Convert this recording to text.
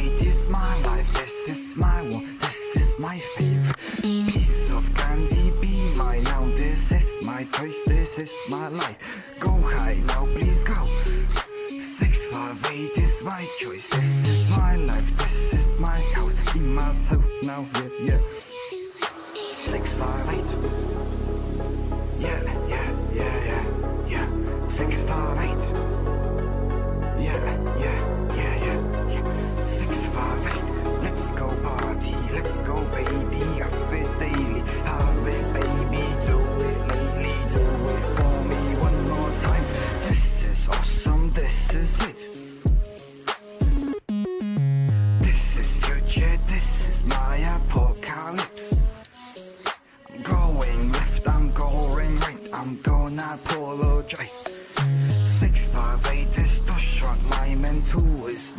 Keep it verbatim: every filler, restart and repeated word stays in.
eight is my life, this is my one, this is my favorite piece of candy. Be mine now, this is my choice, this is my life. Go high now, please go. Six five eight is my choice, this is my life, this is my house. Be myself now, yeah, yeah. Six five eight. Yeah, yeah, yeah, yeah, yeah. Six five eight. Yeah, yeah, yeah, yeah, yeah. Six five eight. Let's go party, let's go baby. Have it daily, have it baby. Do it lately, do it for me one more time. This is awesome, this is it. This is future, this is my apocalypse. I'm going left, I'm going right, I'm gonna apologize. Six five eight is too strong, my mental is